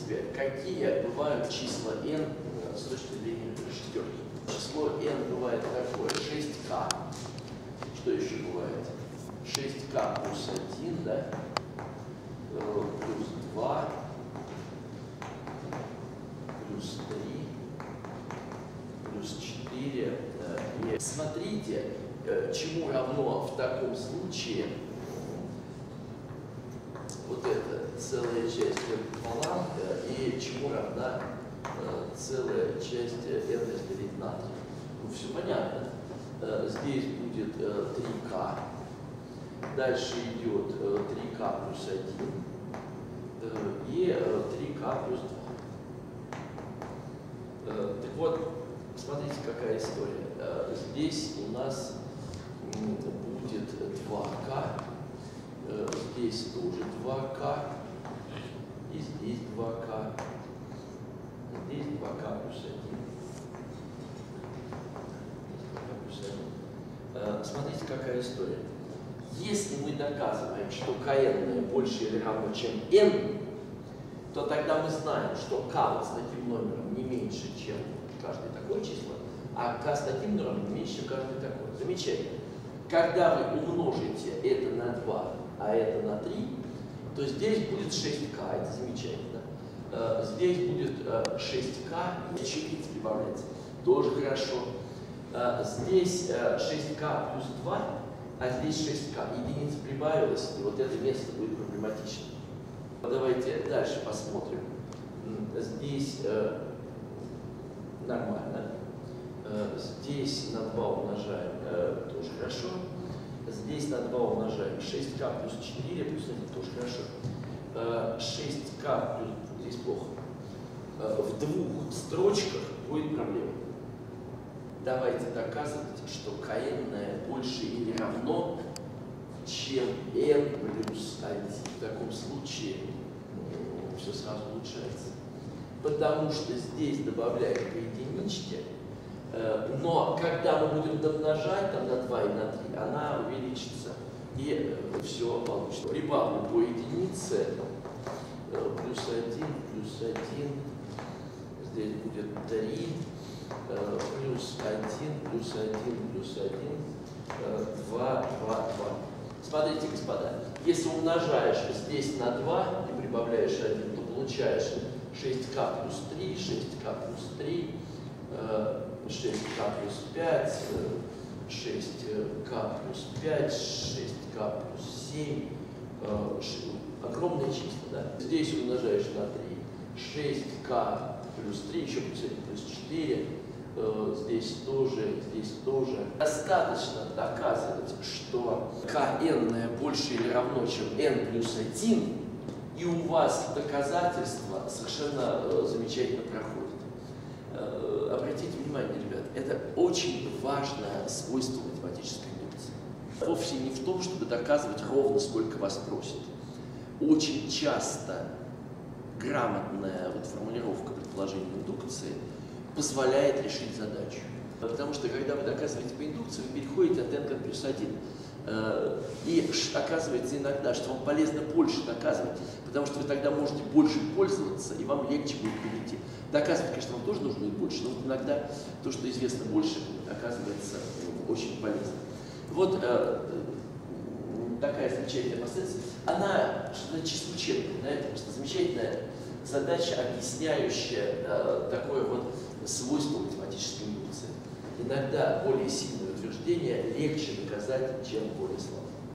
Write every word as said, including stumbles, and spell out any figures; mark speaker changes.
Speaker 1: принципе, какие бывают числа n с точки зрения шестерки? Число n бывает такое, шесть k. Что еще бывает? шесть k плюс один, да? Плюс два, плюс три, плюс четыре. И смотрите, чему равно в таком случае вот это целая часть пополам, и чему равна целая часть n разделить на три. Ну, все понятно. Здесь будет три k, дальше идет три k плюс один и три k плюс два. Так вот, смотрите, какая история. Здесь у нас будет два k, здесь тоже два k, и здесь два k, здесь два k плюс один. Смотрите, какая история. Если мы доказываем, что kn больше или равно, чем n, то тогда мы знаем, что k с таким номером не меньше, чем каждое такое число, а k с таким номером не меньше, чем каждое такое. Замечательно. Когда вы умножите это на два, а это на три, то здесь будет шесть k, это замечательно. Здесь будет шесть k, и четыре прибавляется, тоже хорошо. Здесь шесть k плюс два, а здесь шесть k. Единица прибавилась, и вот это место будет проблематично. Давайте дальше посмотрим. Здесь э, нормально. Э, здесь на два умножаем, э, тоже хорошо. Здесь на два умножаем шесть k плюс четыре, плюс один, тоже хорошо. Э, шесть k плюс, здесь плохо. Э, в двух строчках будет проблема. Давайте доказывать, что kn больше или равно, чем n плюс один. В таком случае ну, все сразу улучшается. Потому что здесь добавляем по единичке, э, но когда мы будем домножать там, на два и на три, она увеличится. И э, все получится. Прибавлю по единице, э, плюс один, плюс один, здесь будет три. Плюс один, плюс один, плюс один, два, два, два. Смотрите, господа, если умножаешь здесь на два и прибавляешь один, то получаешь шесть k плюс три, шесть k плюс три, шесть k плюс пять, шесть k плюс пять, шесть k плюс семь. Огромные числа, да? Здесь умножаешь на три, шесть k плюс три, еще плюс один, плюс четыре. Здесь тоже, здесь тоже. Достаточно доказывать, что kn больше или равно, чем n плюс один, и у вас доказательства совершенно замечательно проходят. Обратите внимание, ребят, это очень важное свойство математической индукции. Вовсе не в том, чтобы доказывать ровно, сколько вас просят. Очень часто грамотная вот формулировка предположения индукции позволяет решить задачу. Потому что, когда вы доказываете по индукции, вы переходите от n к n плюс один. И оказывается иногда, что вам полезно больше доказывать, потому что вы тогда можете больше пользоваться, и вам легче будет перейти. Доказывать, конечно, вам тоже нужно будет больше, но иногда то, что известно больше, оказывается очень полезно. Вот такая замечательная последовательность. Она числоучебная, да, это просто замечательная задача, объясняющая э, такое вот свойство математической индукции. Иногда более сильное утверждение легче доказать, чем более слабое.